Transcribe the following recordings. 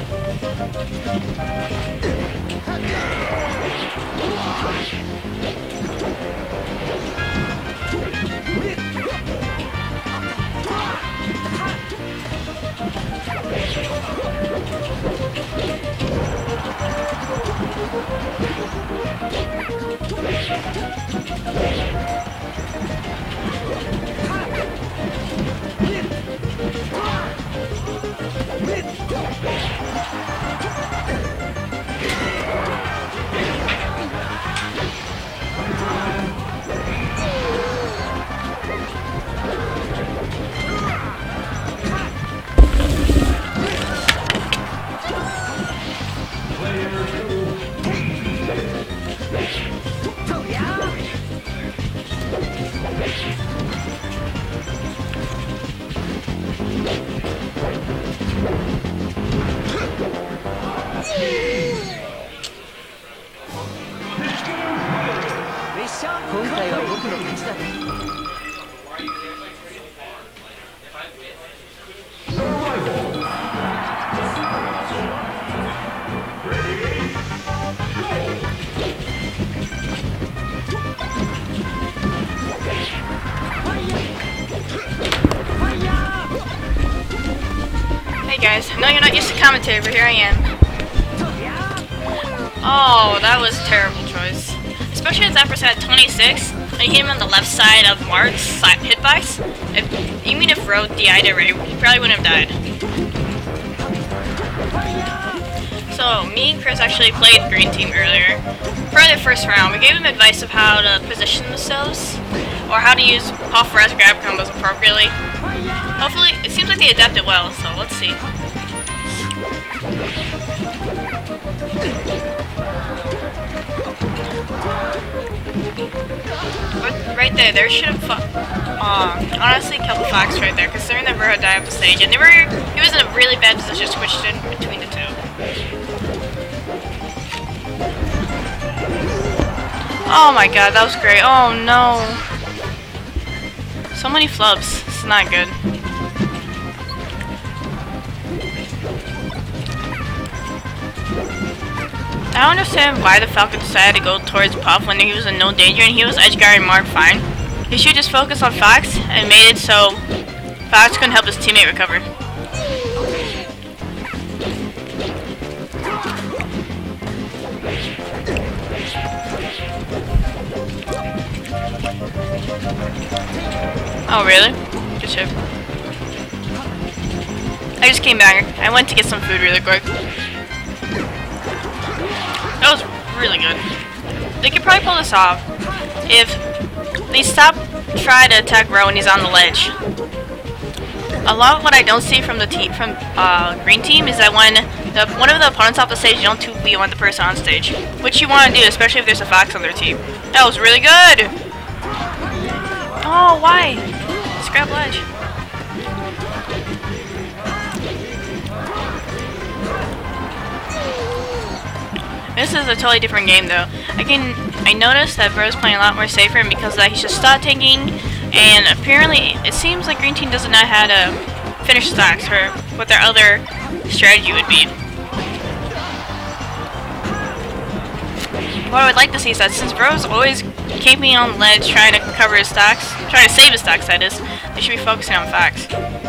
Hey guys, I know you're not used to commentary, but here I am. Oh, that was a terrible choice. Especially as Zappers had 26, and he hit him on the left side of Mark's hitbox. Even if Road DI'd it right, he probably wouldn't have died. So, me and Chris actually played Green Team earlier. For the first round, we gave him advice of how to position themselves, or how to use Puff Res grab combos appropriately. Hopefully, it seems like they adapted well, so let's see. Right there should have honestly killed the Fox right there, considering that Bro had died off the stage, and he was in a really bad position switched in between the two. Oh my god, that was great. Oh no. So many flubs. It's not good. I don't understand why the Falcon decided to go towards Puff when he was in no danger and he was edge guarding Mark fine. He should just focus on Fox and made it so Fox couldn't help his teammate recover. Oh really? Good shit. I just came back. I went to get some food really quick. That was really good. They could probably pull this off if they stop trying to attack Ro when he's on the ledge. A lot of what I don't see from the Green Team is that when one of the opponents off the stage, you don't 2v1 the person on stage, which you want to do, especially if there's a Fox on their team. That was really good. Oh, why? Scrap ledge. This is a totally different game though. I noticed that Bro's playing a lot more safer, and because of that he's just stop taking, and apparently it seems like Green Team doesn't know how to finish stocks or what their other strategy would be. What I would like to see is that since Bro's always camping on the ledge trying to cover his stocks, trying to save his stocks that is, they should be focusing on Fox.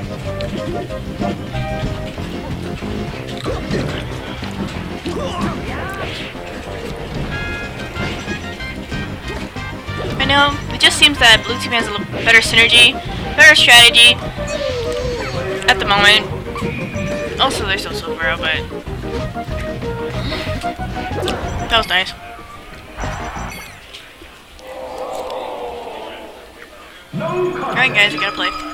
I know, it just seems that Blue Team has a little better synergy, better strategy at the moment. Also, there's also Bro, but that was nice. Alright guys, we gotta play.